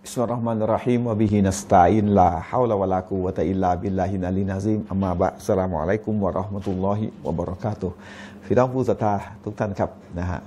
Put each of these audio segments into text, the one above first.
บิสมิลลาฮิรเราะห์มานิรเราะฮีมวะบิฮินัสตะอีนลาฮาวละวะลากุวะตะอิลลาบิลลาฮิลอะลียิลอะซีมอัมมาบะดอัสสลามุอะลัยกุมวะเราะห์มะตุลลอฮิวะบะเราะกาตุฮ์พี่น้องผู้ศรัทธาทุกท่านครับนะฮะ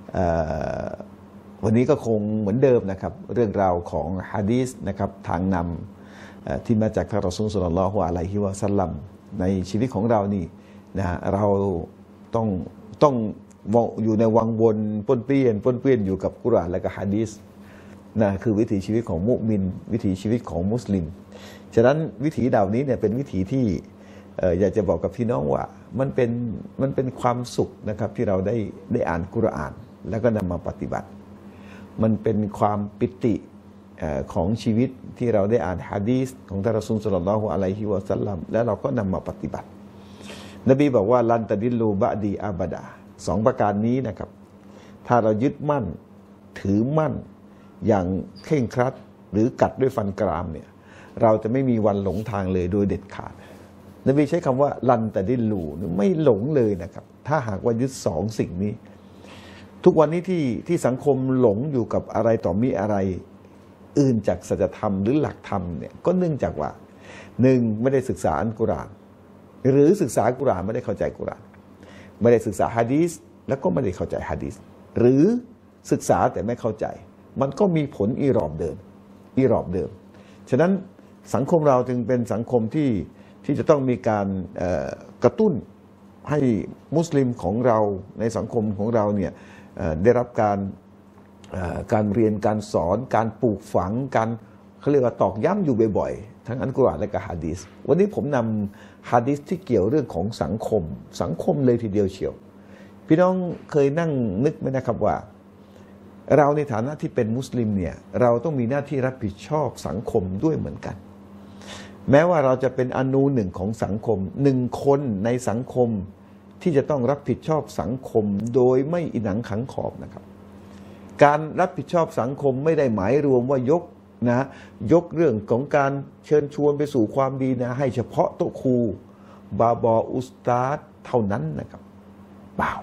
วันนี้ก็คงเหมือนเดิมนะครับเรื่องราวของหะดีษนะครับทางนำที่มาจากท่านรอซูล ศ็อลลัลลอฮุอะลัยฮิวะซัลลัมในชีวิตของเรานี่นะฮะเราต้องอยู่ในวังวนป้วนเปี้ยนอยู่กับกุรอานและก็หะดีษนะคือวิถีชีวิตของมุมินวิถีชีวิตของมุสลิมฉะนั้นวิถีเหล่านี้เนี่ยเป็นวิถีที่อยากจะบอกกับพี่น้องว่ามันเป็นความสุขนะครับที่เราได้อ่านกุรอานแล้วก็นำมาปฏิบัติมันเป็นความปิติของชีวิตที่เราได้อ่านหะดีษของท่านรอซูล ศ็อลลัลลอฮุอะลัยฮิวะซัลลัมแล้วเราก็นำมาปฏิบัตินบีบอกว่าลันตะดิลลูบะดีอาบดาสองประการนี้นะครับถ้าเรายึดมั่นถือมั่นอย่างเคร่งครัดหรือกัดด้วยฟันกรามเนี่ยเราจะไม่มีวันหลงทางเลยโดยเด็ดขาดนบีใช้คำว่าลันตะดิลลูไม่หลงเลยนะครับถ้าหากว่ายึดสองสิ่งนี้ทุกวันนี้ที่สังคมหลงอยู่กับอะไรต่อมีอะไรอื่นจากสัจธรรมหรือหลักธรรมเนี่ยก็เนื่องจากว่าหนึ่งไม่ได้ศึกษาอัลกุรอานหรือศึกษากุรอานไม่ได้เข้าใจกุรอานไม่ได้ศึกษาหะดีษแล้วก็ไม่ได้เข้าใจหะดีษหรือศึกษาแต่ไม่เข้าใจมันก็มีผลอีรอบเดิมฉะนั้นสังคมเราจึงเป็นสังคมที่จะต้องมีการกระตุ้นให้มุสลิมของเราในสังคมของเราเนี่ยได้รับการเรียนการสอนการปลูกฝังการเขาเรียกว่าตอกย้ำอยู่บ่อยๆทั้งอัลกุรอานและก็หะดีษวันนี้ผมนำหะดีษที่เกี่ยวเรื่องของสังคมเลยทีเดียวเชียวพี่น้องเคยนั่งนึกไหมนะครับว่าเราในฐานะที่เป็นมุสลิมเนี่ยเราต้องมีหน้าที่รับผิดชอบสังคมด้วยเหมือนกันแม้ว่าเราจะเป็นอนูหนึ่งของสังคมหนึ่งคนในสังคมที่จะต้องรับผิดชอบสังคมโดยไม่อิหนังขังขอบนะครับการรับผิดชอบสังคมไม่ได้หมายรวมว่ายกเรื่องของการเชิญชวนไปสู่ความดีนะให้เฉพาะโต๊ะครูบาบออุสตาดเท่านั้นนะครับเปล่า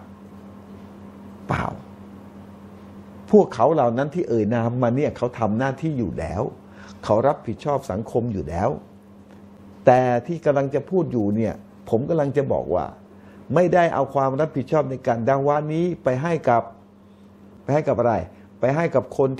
พวกเขาเหล่านั้นที่เอ่ยนามมาเนี่ยเขาทำหน้าที่อยู่แล้วเขารับผิดชอบสังคมอยู่แล้วแต่ที่กำลังจะพูดอยู่เนี่ยผมกำลังจะบอกว่าไม่ได้เอาความรับผิดชอบในการดาวานี้ไปให้กับอะไรไปให้กับคน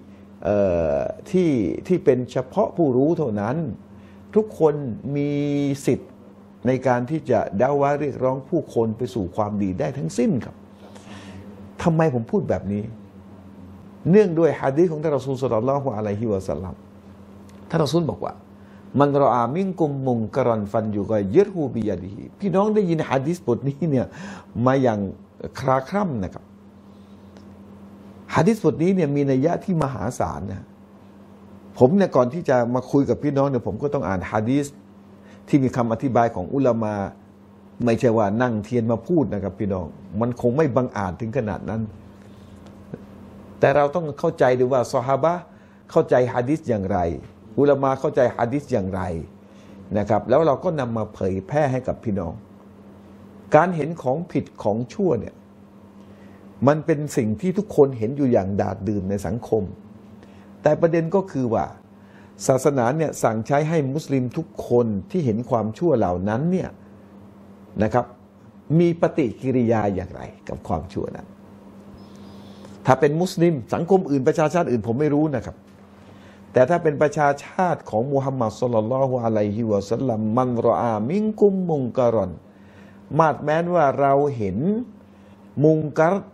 ที่เป็นเฉพาะผู้รู้เท่านั้นทุกคนมีสิทธิ์ในการที่จะดาวาเรียกร้องผู้คนไปสู่ความดีได้ทั้งสิ้นครับทำไมผมพูดแบบนี้เนื่องด้วยหะดีษของท่านรอซูล ศ็อลลัลลอฮุอะลัยฮิวะซัลลัมท่านรอซูลบอกว่ามันรออามินกุมมุงกะรันฟันยุกะยิรฮูบิยะดิฮิพี่น้องได้ยินหะดีษบทนี้เนี่ยมาอย่างคลาคร่ำนะครับหะดีษบทนี้เนี่ยมีนัยยะที่มหาศาลนะผมเนี่ยก่อนที่จะมาคุยกับพี่น้องเนี่ยผมก็ต้องอ่านหะดีษที่มีคำอธิบายของอุลามะไม่ใช่ว่านั่งเทียนมาพูดนะครับพี่น้องมันคงไม่บังอาจถึงขนาดนั้นแต่เราต้องเข้าใจดูว่าซอฮาบะห์เข้าใจหะดีษอย่างไรอุลามะเข้าใจหะดีษอย่างไรนะครับแล้วเราก็นำมาเผยแพร่ให้กับพี่น้องการเห็นของผิดของชั่วเนี่ยมันเป็นสิ่งที่ทุกคนเห็นอยู่อย่างดาดดื่นในสังคมแต่ประเด็นก็คือว่าศาสนาเนี่ยสั่งใช้ให้มุสลิมทุกคนที่เห็นความชั่วเหล่านั้นเนี่ยนะครับมีปฏิกิริยาอย่างไรกับความชั่วนั้นถ้าเป็นมุสลิมสังคมอื่นประชาชาติอื่นผมไม่รู้นะครับแต่ถ้าเป็นประชาชาติของมุฮัมมัด ศ็อลลัลลอฮุอะลัยฮิวะซัลลัมมันรออามินกุมมุงกะรอนมาดแม้นว่าเราเห็นมุงกัร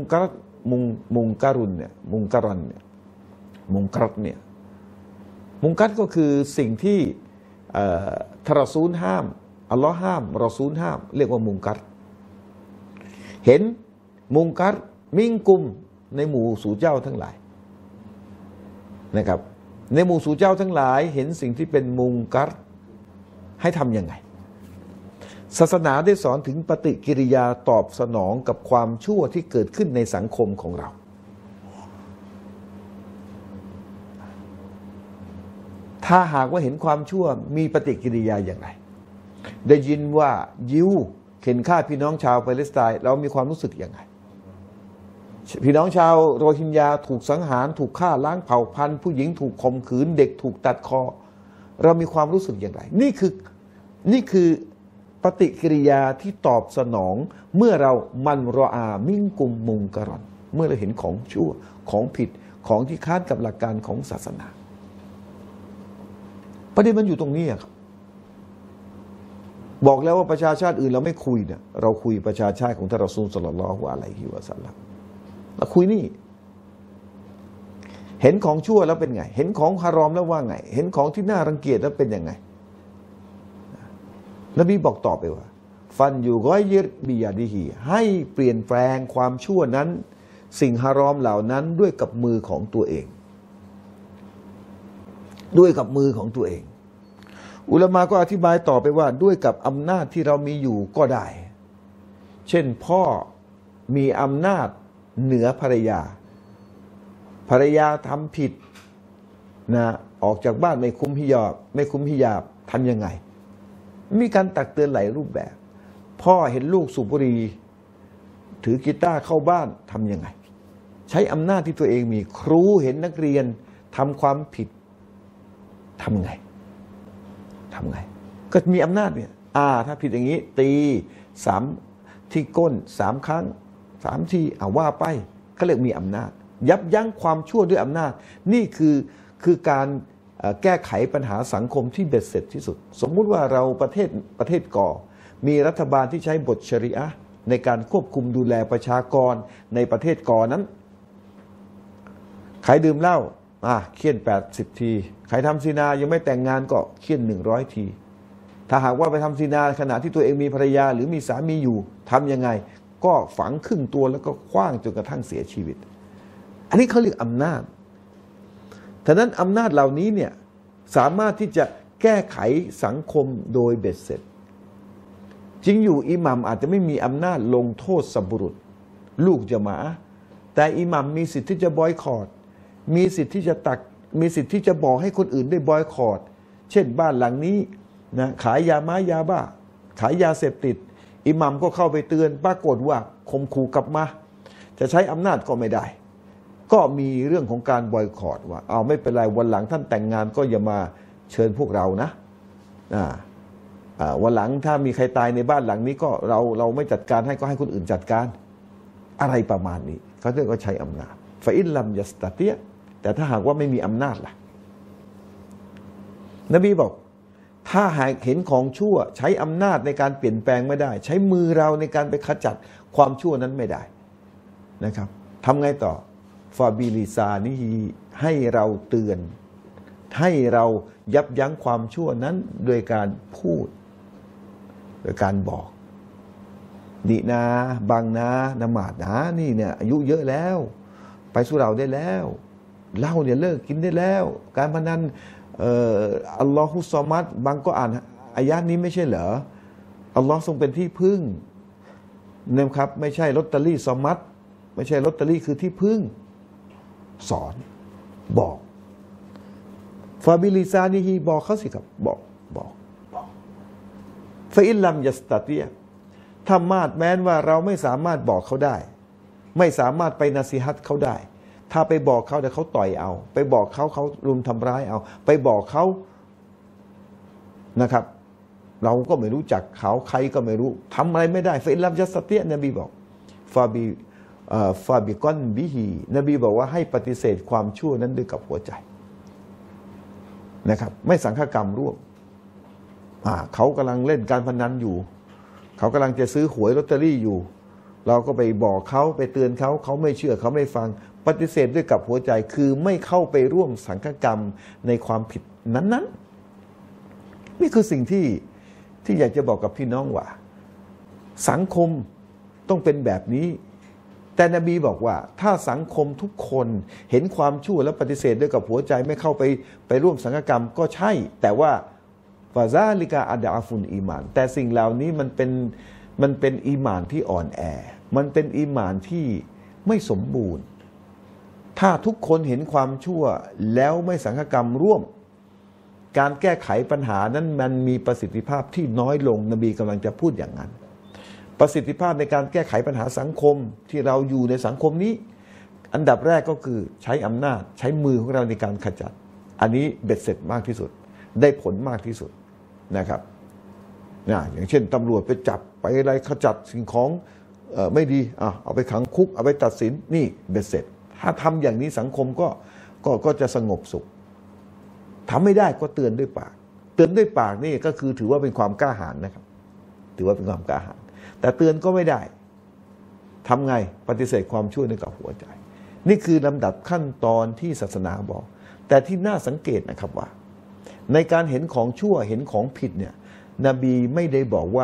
เนี่ยมุงกัรก็คือสิ่งที่ท่านรอซูลห้ามอัลลอฮ์ห้ามรอซูลห้ามเรียกว่ามุงกัรเห็นมุงกัรมิงกุมในหมู่สู่เจ้าทั้งหลายนะครับในหมู่สู่เจ้าทั้งหลายเห็นสิ่งที่เป็นมุงกัรให้ทำยังไงศาสนาได้สอนถึงปฏิกิริยาตอบสนองกับความชั่วที่เกิดขึ้นในสังคมของเราถ้าหากว่าเห็นความชั่วมีปฏิกิริยาอย่างไรได้ยินว่ายิวเข็นฆ่าพี่น้องชาวปาเลสไตน์เรามีความรู้สึกอย่างไรพี่น้องชาวโรฮิงญาถูกสังหารถูกฆ่าล้างเผ่าพันธุ์ผู้หญิงถูกข่มขืนเด็กถูกตัดคอเรามีความรู้สึกอย่างไรนี่คือปฏิกิริยาที่ตอบสนองเมื่อเรามันรออามิ่งกุมมุงกรอนเมื่อเราเห็นของชั่วของผิดของที่ค้านกับหลักการของศาสนาประเด็นมันอยู่ตรงนี้ครับบอกแล้วว่าประชาชาติอื่นเราไม่คุยเนี่ยเราคุยประชาชาติของท่านรอซูล ศ็อลลัลลอฮุอะลัยฮิวะซัลลัมเราคุยนี่เห็นของชั่วแล้วเป็นไงเห็นของฮารอมแล้วว่าไงเห็นของที่น่ารังเกียจแล้วเป็นยังไงนบีบอกต่อไปว่าฟันอยู่ก้อยยึดบิยาดิฮีให้เปลี่ยนแปลงความชั่วนั้นสิ่งฮารอมเหล่านั้นด้วยกับมือของตัวเองด้วยกับมือของตัวเองอุลามะก็อธิบายต่อไปว่าด้วยกับอำนาจที่เรามีอยู่ก็ได้เช่นพ่อมีอำนาจเหนือภรรยาทำผิดนะออกจากบ้านไม่คุมฮิญาบทำยังไงมีการตักเตือนหลายรูปแบบพ่อเห็นลูกสูบบุหรี่ถือกีตาร์เข้าบ้านทำยังไงใช้อำนาจที่ตัวเองมีครูเห็นนักเรียนทำความผิดทำไงก็มีอำนาจเนี่ยถ้าผิดอย่างนี้ตี3ที่ก้น3 ครั้ง3 ทีว่าไปเขาเรียกมีอำนาจยับยั้งความชั่วด้วยอำนาจนี่คือการแก้ไขปัญหาสังคมที่เบ็ดเสร็จที่สุดสมมุติว่าเราประเทศก่อมีรัฐบาลที่ใช้บทชริอะห์ในการควบคุมดูแลประชากรในประเทศก่อนั้นใครดื่มเหล้าเคี่ยน80 ทีใครทำซินายังไม่แต่งงานก็เคี่ยน100 ทีถ้าหากว่าไปทำซินาขณะที่ตัวเองมีภรรยาหรือมีสามีอยู่ทำยังไงก็ฝังครึ่งตัวแล้วก็ขว้างจนกระทั่งเสียชีวิตอันนี้เขาเรียกอำนาจฉะนั้นอำนาจเหล่านี้เนี่ยสามารถที่จะแก้ไขสังคมโดยเบ็ดเสร็จจริงอยู่อิหมัมอาจจะไม่มีอำนาจลงโทษสัมบุรุษลูกจะมาแต่อิหมัมมีสิทธิ์ที่จะบอยคอตมีสิทธิ์ที่จะมีสิทธิ์ที่จะบอกให้คนอื่นได้บอยคอตเช่นบ้านหลังนี้นะขายยาม้ายาบ้าขายยาเสพติดอิหมัมก็เข้าไปเตือนปรากฏว่าข่มขู่กลับมาจะใช้อำนาจก็ไม่ได้ก็มีเรื่องของการบอยคอตว่าไม่เป็นไรวันหลังท่านแต่งงานก็อย่ามาเชิญพวกเรานะวันหลังถ้ามีใครตายในบ้านหลังนี้ก็เราไม่จัดการให้ก็ให้คนอื่นจัดการอะไรประมาณนี้เขาเรียกว่าใช้อำนาจฟาอินลัมยัสตาเตียแต่ถ้าหากว่าไม่มีอำนาจล่ะนบีบอกถ้าหากเห็นของชั่วใช้อำนาจในการเปลี่ยนแปลงไม่ได้ใช้มือเราในการไปขจัดความชั่วนั้นไม่ได้นะครับทำไงต่อฟาบิลิซานีให้เราเตือนให้เรายับยั้งความชั่วนั้นโดยการพูดโดยการบอกนี่นะบางนะนมาดนะนี่เนี่ยอายุเยอะแล้วไปสุเราได้แล้วเหล้าเนี่ยเลิกกินได้แล้วการพนันอัลลอฮุซอมัดบางก็อ่านอายะนี้ไม่ใช่เหรออัลลอฮ์ทรงเป็นที่พึ่งนะครับไม่ใช่ลอตเตอรี่ซอมัดไม่ใช่ลอตเตอรี่คือที่พึ่งสอนบอกฟาบิลิซานีฮีบอกเขาสิครับบอกฟาอิลลัมยัสตาเตียถ้ามาดแม้นว่าเราไม่สามารถบอกเขาได้ไม่สามารถไปนาซีฮัตเขาได้ถ้าไปบอกเขาแต่เขาต่อยเอาไปบอกเขารุมทำร้ายเอาไปบอกเขานะครับเราก็ไม่รู้จักเขาใครก็ไม่รู้ทำอะไรไม่ได้ฟาอิลลัมยัสตาเตียนบีบอกฟาบิกอนบิฮีนบีบอกว่าให้ปฏิเสธความชั่วนั้นด้วยกับหัวใจนะครับไม่สังฆกรรมร่วมเขากำลังเล่นการพนันอยู่เขากำลังจะซื้อหวยลอตเตอรี่อยู่เราก็ไปบอกเขาไปเตือนเขาไม่เชื่อเขาไม่ฟังปฏิเสธด้วยกับหัวใจคือไม่เข้าไปร่วมสังฆกรรมในความผิดนั้นนี่คือสิ่งที่อยากจะบอกกับพี่น้องว่าสังคมต้องเป็นแบบนี้แต่นบีบอกว่าถ้าสังคมทุกคนเห็นความชั่วแล้วปฏิเสธด้วยกับหัวใจไม่เข้าไปร่วมสังฆกรรมก็ใช่แต่ว่าฟาซาลิกาอัดอาฟุนอีมานแต่สิ่งเหล่านี้มันเป็นอีหม่านที่อ่อนแอมันเป็นอีหม่านที่ไม่สมบูรณ์ถ้าทุกคนเห็นความชั่วแล้วไม่สังฆกรรมร่วมการแก้ไขปัญหานั้นมันมีประสิทธิภาพที่น้อยลงนบีกำลังจะพูดอย่างนั้นประสิทธิภาพในการแก้ไขปัญหาสังคมที่เราอยู่ในสังคมนี้อันดับแรกก็คือใช้อำนาจใช้มือของเราในการขจัดอันนี้เบ็ดเสร็จมากที่สุดได้ผลมากที่สุดนะครับอย่างเช่นตำรวจไปจับไปอะไรขจัดสิ่งของไม่ดีเอาไปขังคุกเอาไปตัดสินนี่เบ็ดเสร็จถ้าทำอย่างนี้สังคมก็จะสงบสุขทำไม่ได้ก็เตือนด้วยปากเตือนด้วยปากนี่ก็คือถือว่าเป็นความกล้าหาญนะครับถือว่าเป็นความกล้าหาญแต่เตือนก็ไม่ได้ทำไงปฏิเสธความชั่วในกับหัวใจนี่คือลำดับขั้นตอนที่ศาสนาบอกแต่ที่น่าสังเกตนะครับว่าในการเห็นของชั่วเห็นของผิดเนี่ยนบีไม่ได้บอกว่า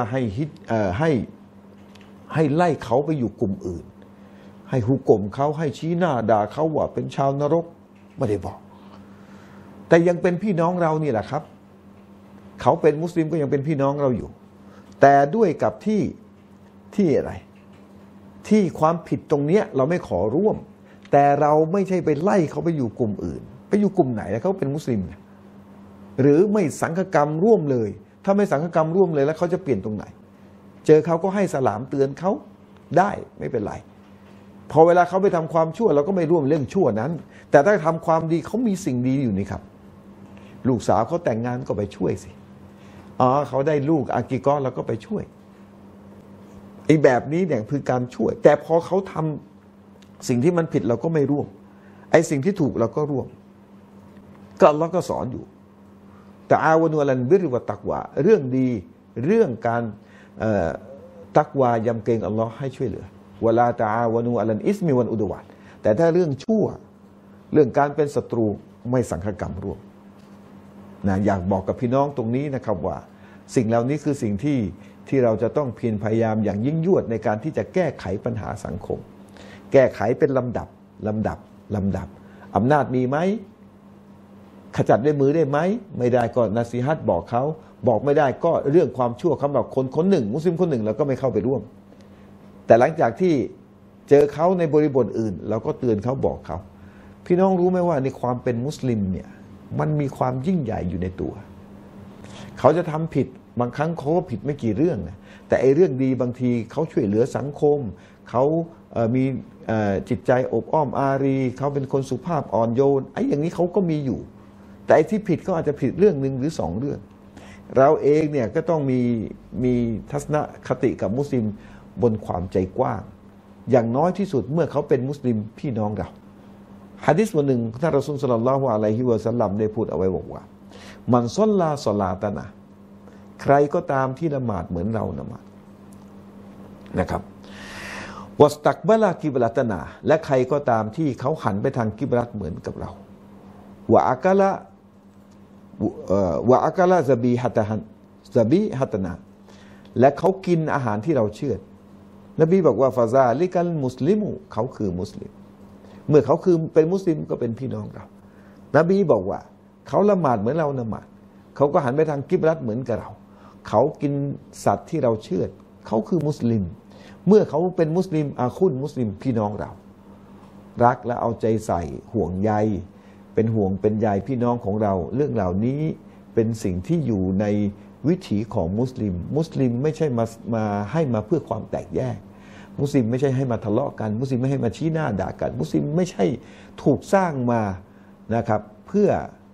ให้ไล่เขาไปอยู่กลุ่มอื่นให้หุกกลมเขาให้ชี้หน้าด่าเขาว่าเป็นชาวนรกไม่ได้บอกแต่ยังเป็นพี่น้องเรานี่แหละครับเขาเป็นมุสลิมก็ยังเป็นพี่น้องเราอยู่แต่ด้วยกับที่อะไรที่ความผิดตรงเนี้ยเราไม่ขอร่วมแต่เราไม่ใช่ไปไล่เขาไปอยู่กลุ่มอื่นไปอยู่กลุ่มไหนแล้วเขาเป็นมุสลิมหรือไม่สังฆกรรมร่วมเลยถ้าไม่สังฆกรรมร่วมเลยแล้วเขาจะเปลี่ยนตรงไหนเจอเขาก็ให้สลามเตือนเขาได้ไม่เป็นไรพอเวลาเขาไปทำความชั่วเราก็ไม่ร่วมเรื่องชั่วนั้นแต่ถ้าทำความดีเขามีสิ่งดีอยู่นี่ครับลูกสาวเขาแต่งงานก็ไปช่วยสิเขาได้ลูกอากิกอเราก็ไปช่วยไอ้แบบนี้เนี่ยคือการช่วยแต่พอเขาทำสิ่งที่มันผิดเราก็ไม่ร่วมไอ้สิ่งที่ถูกเราก็ร่วมก็อัลเลาะห์ก็สอนอยู่แต่อาวะนูอัลัลบิรวะตักวาเรื่องดีเรื่องการตักวายำเกรงอัลเลาะห์ให้ช่วยเหลือวะลาตะอาวะนูอัลัลอิสมิวัลอุดวาตแต่ถ้าเรื่องชั่วเรื่องการเป็นศัตรูไม่สังฆกรรมร่วมนะอยากบอกกับพี่น้องตรงนี้นะครับว่าสิ่งเหล่านี้คือสิ่งที่เราจะต้องเพียรพยายามอย่างยิ่งยวดในการที่จะแก้ไขปัญหาสังคมแก้ไขเป็นลำดับอำนาจมีไหมขจัดด้วยมือได้ไหมไม่ได้ก็นาซีฮัตบอกเขาบอกไม่ได้ก็เรื่องความชั่วเขาแบบคนหนึ่งมุสลิมคนหนึ่งเราก็ไม่เข้าไปร่วมแต่หลังจากที่เจอเขาในบริบทอื่นเราก็เตือนเขาบอกเขาพี่น้องรู้ไหมว่าในความเป็นมุสลิมเนี่ยมันมีความยิ่งใหญ่อยู่ในตัวเขาจะทำผิดบางครั้งเขาก็ผิดไม่กี่เรื่องนะแต่ไอ้เรื่องดีบางทีเขาช่วยเหลือสังคมเขามีจิตใจอบอ้อมอารีเขาเป็นคนสุภาพอ่อนโยนไอ้อย่างนี้เขาก็มีอยู่แต่ไอ้ที่ผิดก็อาจจะผิดเรื่องหนึ่งหรือสองเรื่องเราเองเนี่ยก็ต้องมีทัศนคติกับมุสลิมบนความใจกว้างอย่างน้อยที่สุดเมื่อเขาเป็นมุสลิมพี่น้องเราหะดีษบทหนึ่งท่านรอซูลศ็อลลัลลอฮุอะลัยฮิวะซัลลัมได้พูดเอาไว้บอกว่ามันศ็อลลาศอลาตะนะใครก็ตามที่ละหมาดเหมือนเราละหมาดนะครับวัสตักบะลากิบลัตนาและใครก็ตามที่เขาหันไปทางกิบลัตเหมือนกับเราวะอักะละซะบีฮัตนาและเขากินอาหารที่เราเชือดนบีบอกว่าฟาซาลิกัลมุสลิมูเขาคือมุสลิมเมื่อเขาคือเป็นมุสลิมก็เป็นพี่น้องเรานบีบอกว่าเขาละหมาดเหมือนเราละหมาดเขาก็หันไปทางกิบลัตเหมือนกับเราเขากินสัตว์ที่เราเชือดเขาคือมุสลิมเมื่อเขาเป็นมุสลิมอาคุนมุสลิมพี่น้องเรารักและเอาใจใส่ห่วงใยเป็นห่วงเป็นใยพี่น้องของเราเรื่องเหล่านี้เป็นสิ่งที่อยู่ในวิถีของมุสลิมไม่ใช่มาให้มาเพื่อความแตกแยกมุสลิมไม่ใช่ให้มาทะเลาะกันมุสลิมไม่ให้มาชี้หน้าด่ากันมุสลิมไม่ใช่ถูกสร้างมานะครับเพื่อ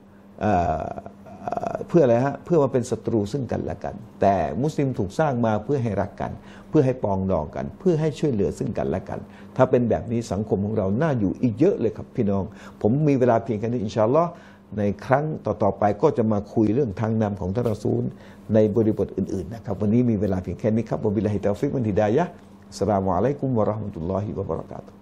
อะไรฮะเพื่อมาเป็นศัตรูซึ่งกันและกันแต่มุสลิมถูกสร้างมาเพื่อให้รักกันเพื่อให้ปองดองกันเพื่อให้ช่วยเหลือซึ่งกันและกันถ้าเป็นแบบนี้สังคมของเราน่าอยู่อีกเยอะเลยครับพี่น้องผมมีเวลาเพียงแค่นี้อินชาอัลลอฮ์ในครั้งต่อไปก็จะมาคุยเรื่องทางนำของท่านรอซูลในบริบทอื่นๆนะครับวันนี้มีเวลาเพียงแค่นี้ครับวะบิลลาฮิตอฟิกวัลฮิดายะฮ์อัสสลามุอะลัยกุมวะเราะห์มะตุลลอฮิวะบะเราะกาตุฮ์